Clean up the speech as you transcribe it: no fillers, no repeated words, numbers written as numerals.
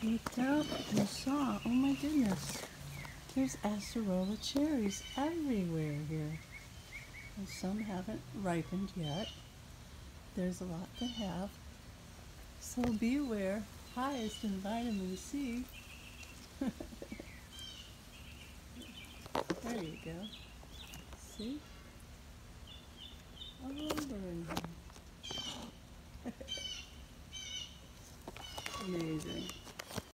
Looked out and saw, oh my goodness, there's Acerola cherries everywhere here. And some haven't ripened yet. There's a lot that have. So be aware, highest in vitamin C. There you go. See?